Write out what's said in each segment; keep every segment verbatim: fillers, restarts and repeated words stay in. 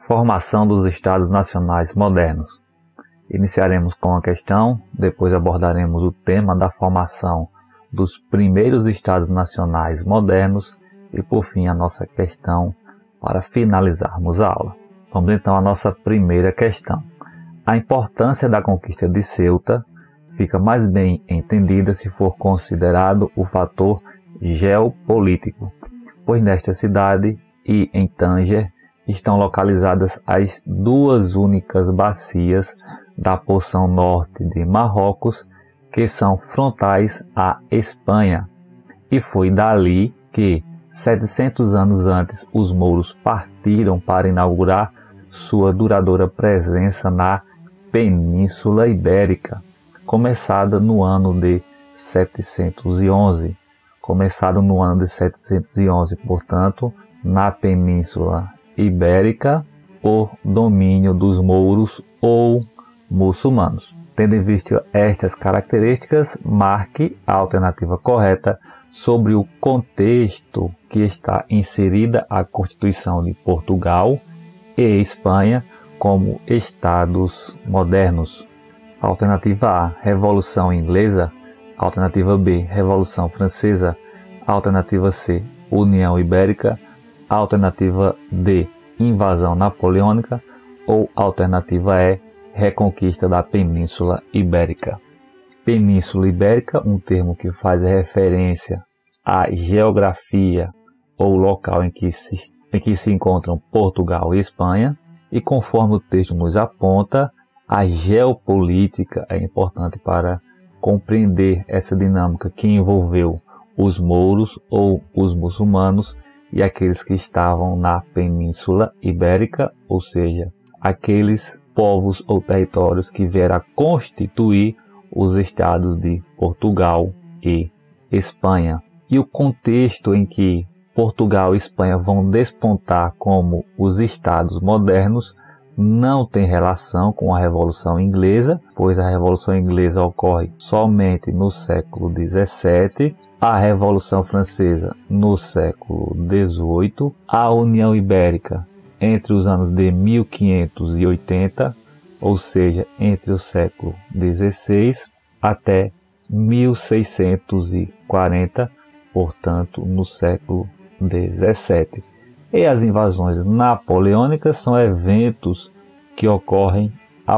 Formação dos Estados Nacionais Modernos. Iniciaremos com a questão, depois abordaremos o tema da formação dos primeiros Estados Nacionais Modernos e, por fim, a nossa questão para finalizarmos a aula. Vamos então à nossa primeira questão. A importância da conquista de Ceuta fica mais bem entendida se for considerado o fator geopolítico, pois nesta cidade e em Tânger estão localizadas as duas únicas bacias da porção norte de Marrocos que são frontais à Espanha, e foi dali que, setecentos anos antes, os mouros partiram para inaugurar sua duradoura presença na Península Ibérica, começada no ano de setecentos e onze. Começado no ano de setecentos e onze, portanto, na Península Ibérica, por domínio dos mouros ou muçulmanos. Tendo em vista estas características, marque a alternativa correta sobre o contexto que está inserida a Constituição de Portugal e Espanha como Estados modernos. Alternativa A, Revolução Inglesa. Alternativa B, Revolução Francesa. Alternativa C, União Ibérica. Alternativa D, invasão napoleônica, ou alternativa E, reconquista da Península Ibérica. Península Ibérica, um termo que faz referência à geografia ou local em que se, em que se encontram Portugal e Espanha, e conforme o texto nos aponta, a geopolítica é importante para compreender essa dinâmica que envolveu os mouros ou os muçulmanos e aqueles que estavam na Península Ibérica, ou seja, aqueles povos ou territórios que vieram a constituir os estados de Portugal e Espanha. E o contexto em que Portugal e Espanha vão despontar como os estados modernos não tem relação com a Revolução Inglesa, pois a Revolução Inglesa ocorre somente no século dezessete, a Revolução Francesa no século dezoito, a União Ibérica entre os anos de mil quinhentos e oitenta, ou seja, entre o século dezesseis até mil seiscentos e quarenta, portanto, no século dezessete. E as invasões napoleônicas são eventos que ocorrem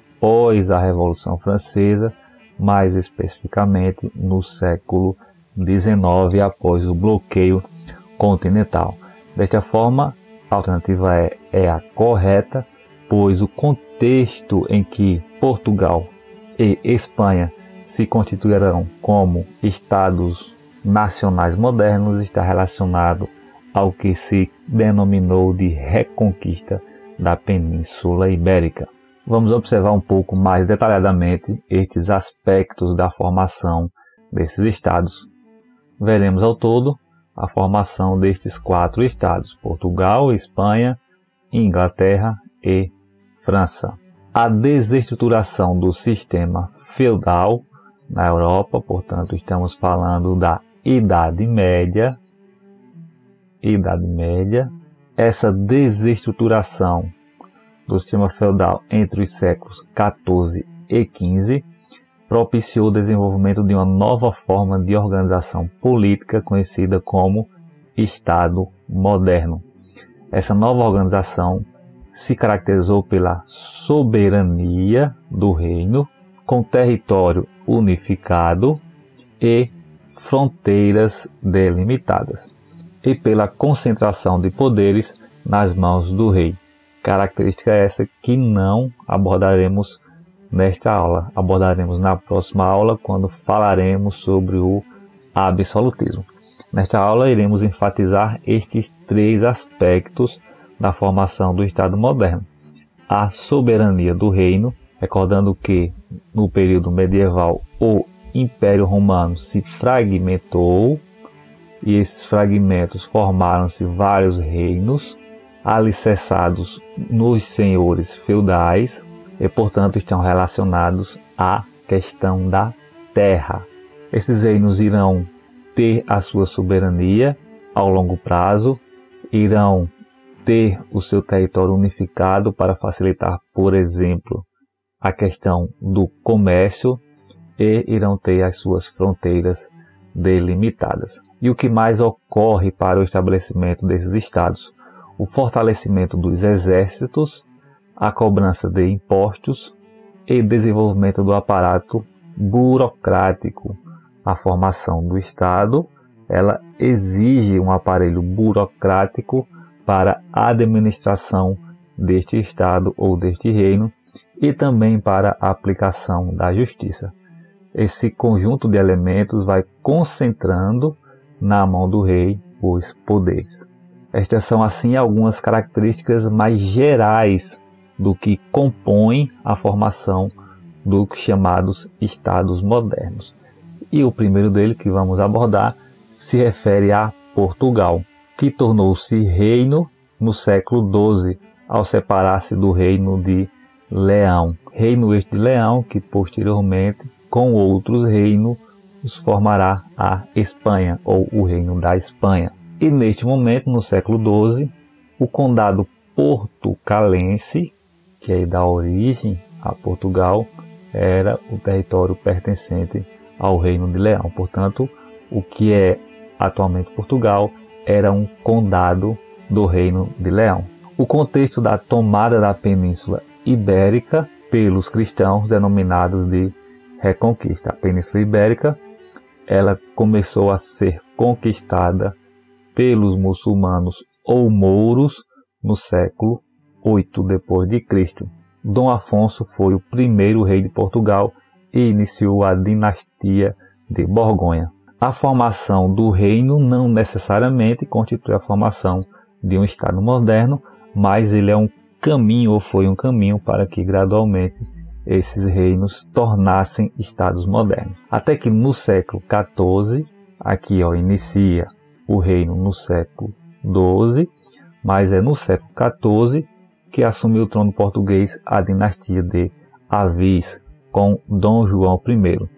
após a Revolução Francesa, mais especificamente no século dezenove, após o bloqueio continental. Desta forma, a alternativa E é a correta, pois o contexto em que Portugal e Espanha se constituirão como Estados nacionais modernos está relacionado ao que se denominou de reconquista da Península Ibérica. Vamos observar um pouco mais detalhadamente estes aspectos da formação desses estados. Veremos ao todo a formação destes quatro estados: Portugal, Espanha, Inglaterra e França. A desestruturação do sistema feudal na Europa, portanto, estamos falando da Idade Média. Idade Média. Essa desestruturação do sistema feudal entre os séculos quatorze e quinze propiciou o desenvolvimento de uma nova forma de organização política conhecida como Estado moderno. Essa nova organização se caracterizou pela soberania do reino, com território unificado e fronteiras delimitadas, e pela concentração de poderes nas mãos do rei. Característica essa que não abordaremos nesta aula. Abordaremos na próxima aula, quando falaremos sobre o absolutismo. Nesta aula iremos enfatizar estes três aspectos da formação do Estado moderno: a soberania do reino, recordando que no período medieval o Império Romano se fragmentou e esses fragmentos formaram-se vários reinos alicerçados nos senhores feudais e, portanto, estão relacionados à questão da terra. Esses reinos irão ter a sua soberania ao longo prazo, irão ter o seu território unificado para facilitar, por exemplo, a questão do comércio, e irão ter as suas fronteiras delimitadas. E o que mais ocorre para o estabelecimento desses estados? O fortalecimento dos exércitos, a cobrança de impostos e desenvolvimento do aparato burocrático. A formação do Estado, ela exige um aparelho burocrático para a administração deste Estado ou deste reino e também para a aplicação da justiça. Esse conjunto de elementos vai concentrando na mão do rei os poderes. Estas são, assim, algumas características mais gerais do que compõem a formação dos chamados estados modernos. E o primeiro dele que vamos abordar se refere a Portugal, que tornou-se reino no século doze, ao separar-se do reino de Leão. Reino este de Leão que posteriormente, com outros reinos, formará a Espanha, ou o Reino da Espanha. E neste momento, no século doze, o condado portucalense, que é da origem a Portugal, era o território pertencente ao Reino de Leão. Portanto, o que é atualmente Portugal era um condado do Reino de Leão. O contexto da tomada da Península Ibérica pelos cristãos, denominados de Reconquista. A Península Ibérica, ela começou a ser conquistada pelos muçulmanos ou mouros no século oito depois de Cristo. Dom Afonso foi o primeiro rei de Portugal e iniciou a dinastia de Borgonha. A formação do reino não necessariamente constitui a formação de um Estado moderno, mas ele é um caminho, ou foi um caminho, para que gradualmente esses reinos tornassem Estados modernos. Até que no século quatorze, aqui ó, inicia o reino no século doze, mas é no século quatorze que assumiu o trono português a dinastia de Avis, com Dom João I.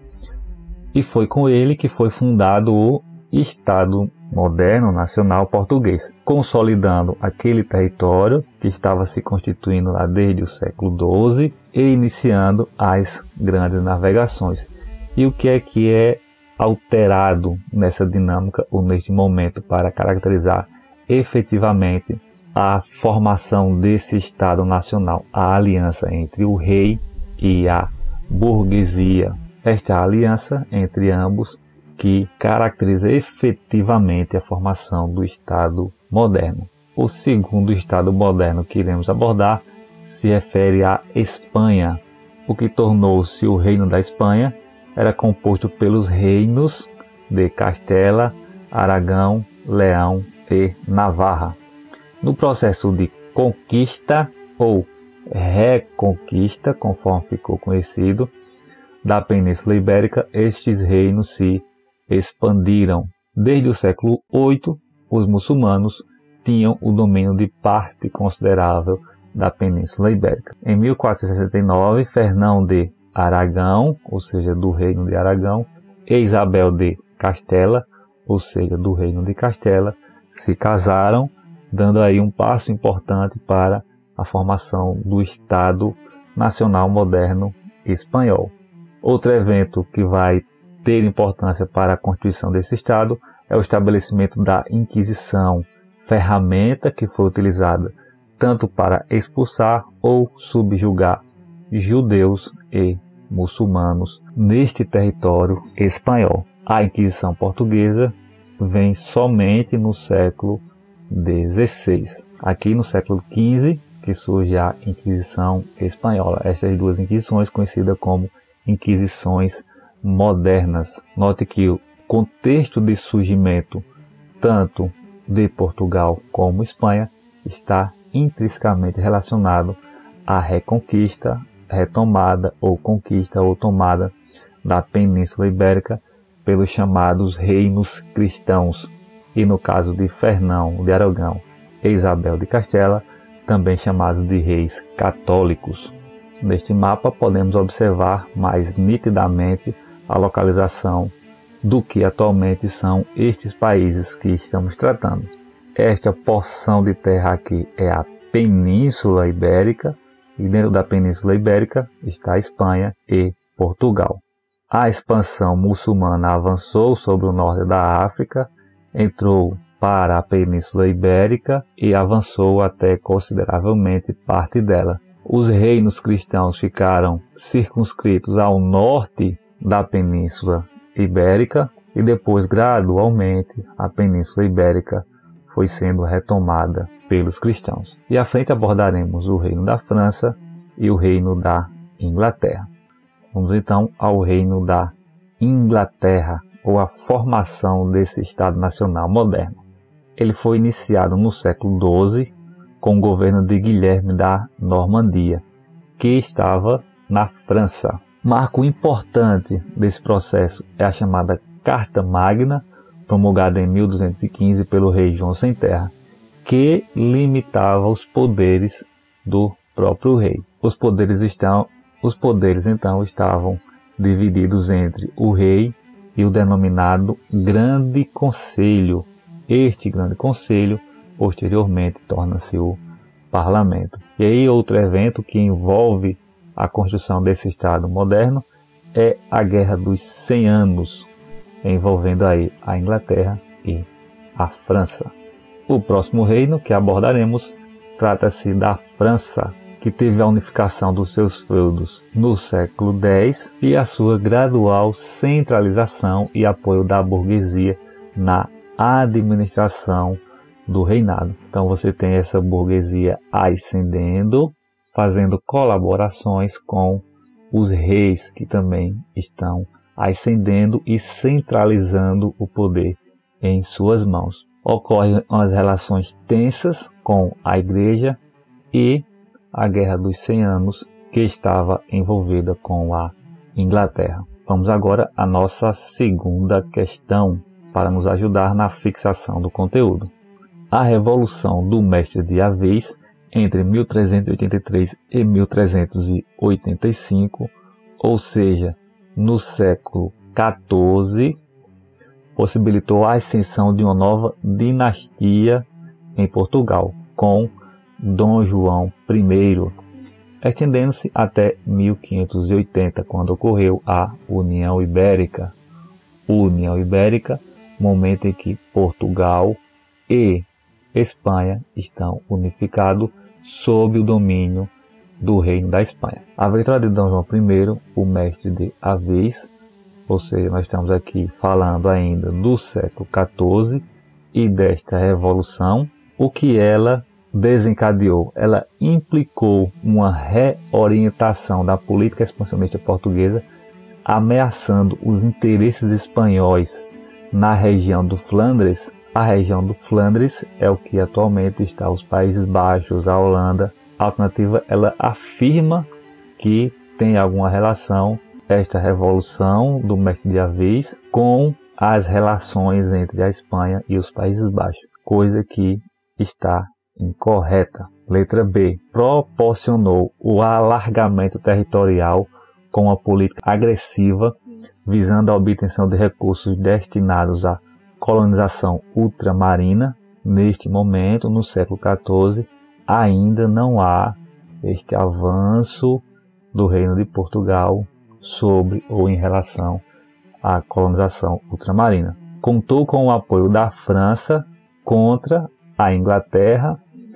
E foi com ele que foi fundado o Estado moderno nacional português, consolidando aquele território que estava se constituindo lá desde o século doze e iniciando as grandes navegações. E o que é que é alterado nessa dinâmica ou neste momento para caracterizar efetivamente a formação desse Estado nacional, a aliança entre o rei e a burguesia? Esta aliança entre ambos que caracteriza efetivamente a formação do Estado moderno. O segundo Estado moderno que iremos abordar se refere à Espanha. O que tornou-se o Reino da Espanha era composto pelos reinos de Castela, Aragão, Leão e Navarra. No processo de conquista ou reconquista, conforme ficou conhecido, da Península Ibérica, estes reinos se expandiram. Desde o século oito, os muçulmanos tinham o domínio de parte considerável da Península Ibérica. Em mil quatrocentos e sessenta e nove, Fernão de Aragão, ou seja, do Reino de Aragão, e Isabel de Castela, ou seja, do Reino de Castela, se casaram, dando aí um passo importante para a formação do Estado Nacional Moderno Espanhol. Outro evento que vai ter importância para a constituição desse Estado é o estabelecimento da Inquisição, ferramenta que foi utilizada tanto para expulsar ou subjugar judeus e muçulmanos neste território espanhol. A Inquisição portuguesa vem somente no século dezesseis. Aqui no século quinze que surge a Inquisição espanhola. Estas duas inquisições, conhecidas como Inquisições modernas. Note que o contexto de surgimento tanto de Portugal como Espanha está intrinsecamente relacionado à reconquista, retomada ou conquista ou tomada da Península Ibérica pelos chamados reinos cristãos, e no caso de Fernão de Aragão e Isabel de Castela, também chamados de reis católicos. Neste mapa podemos observar mais nitidamente a localização do que atualmente são estes países que estamos tratando. esta porção de terra aqui é a Península Ibérica, e dentro da Península Ibérica está a Espanha e Portugal. A expansão muçulmana avançou sobre o norte da África, entrou para a Península Ibérica e avançou até consideravelmente parte dela. Os reinos cristãos ficaram circunscritos ao norte da Península Ibérica e depois, gradualmente, a Península Ibérica foi sendo retomada pelos cristãos. E à frente abordaremos o reino da França e o reino da Inglaterra. Vamos então ao reino da Inglaterra, ou a formação desse Estado Nacional moderno. Ele foi iniciado no século doze com o governo de Guilherme da Normandia, que estava na França. Marco importante desse processo é a chamada Carta Magna, promulgada em mil duzentos e quinze pelo rei João Sem Terra, que limitava os poderes do próprio rei. Os poderes, estão, os poderes então estavam divididos entre o rei e o denominado Grande Conselho. Este Grande Conselho posteriormente torna-se o Parlamento. E aí outro evento que envolve a construção desse Estado moderno é a Guerra dos Cem Anos, envolvendo aí a Inglaterra e a França. O próximo reino que abordaremos trata-se da França, que teve a unificação dos seus feudos no século dez e a sua gradual centralização e apoio da burguesia na administração do reinado. Então você tem essa burguesia ascendendo, fazendo colaborações com os reis que também estão ascendendo e centralizando o poder em suas mãos. Ocorrem umas relações tensas com a igreja e a Guerra dos Cem Anos, que estava envolvida com a Inglaterra. Vamos agora à nossa segunda questão, para nos ajudar na fixação do conteúdo. A Revolução do Mestre de Avis, entre mil trezentos e oitenta e três e mil trezentos e oitenta e cinco, ou seja, no século quatorze, possibilitou a ascensão de uma nova dinastia em Portugal, com Dom João I, estendendo-se até mil quinhentos e oitenta, quando ocorreu a União Ibérica. União Ibérica, momento em que Portugal e Espanha estão unificados sob o domínio do Reino da Espanha. A vitória de Dom João I, o Mestre de Avis, ou seja, nós estamos aqui falando ainda do século quatorze e desta revolução, o que ela desencadeou? Ela implicou uma reorientação da política expansionista portuguesa, ameaçando os interesses espanhóis na região do Flandres. A região do Flandres é o que atualmente está os Países Baixos, a Holanda. A alternativa, ela afirma que tem alguma relação esta revolução do Mestre de Avis com as relações entre a Espanha e os Países Baixos, coisa que está incorreta. Letra B. Proporcionou o alargamento territorial com uma política agressiva visando a obtenção de recursos destinados à colonização ultramarina. Neste momento, no século quatorze, ainda não há este avanço do Reino de Portugal sobre ou em relação à colonização ultramarina. Contou com o apoio da França contra a Inglaterra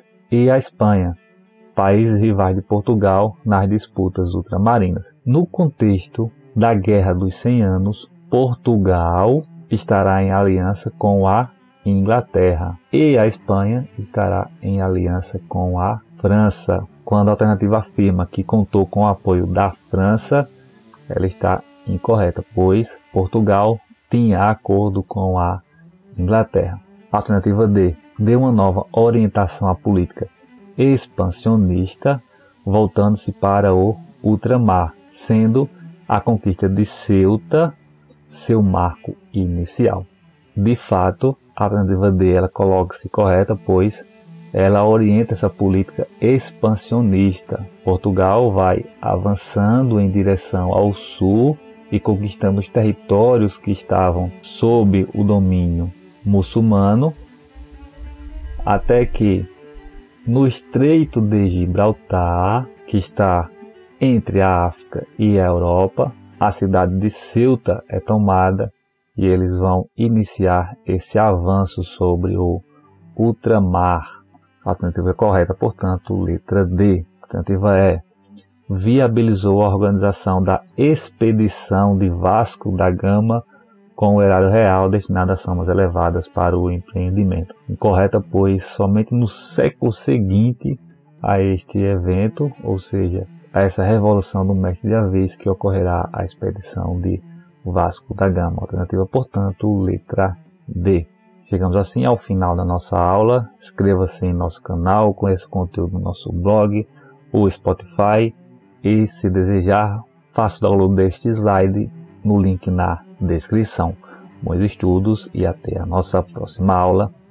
e a Espanha, países rivais de Portugal nas disputas ultramarinas. No contexto da Guerra dos Cem Anos, Portugal estará em aliança com a Inglaterra e a Espanha estará em aliança com a França. Quando a alternativa afirma que contou com o apoio da França, ela está incorreta, pois Portugal tinha acordo com a Inglaterra. Alternativa D. Deu uma nova orientação à política expansionista, voltando-se para o ultramar, sendo a conquista de Ceuta seu marco inicial. De fato, a alternativa D ela coloca-se correta, pois ela orienta essa política expansionista. Portugal vai avançando em direção ao sul e conquistando os territórios que estavam sob o domínio muçulmano, até que no Estreito de Gibraltar, que está entre a África e a Europa, a cidade de Ceuta é tomada e eles vão iniciar esse avanço sobre o ultramar. A alternativa correta, portanto, letra D. A alternativa E. Viabilizou a organização da expedição de Vasco da Gama com o erário real destinado a somas elevadas para o empreendimento. Incorreta, pois somente no século seguinte a este evento, ou seja, a essa revolução do mestre de Avis, que ocorrerá a expedição de Vasco da Gama. Alternativa, portanto, letra D. Chegamos assim ao final da nossa aula. Inscreva-se em nosso canal, conheça o conteúdo no nosso blog ou Spotify e, se desejar, faça o download deste slide no link na descrição. Bons estudos e até a nossa próxima aula.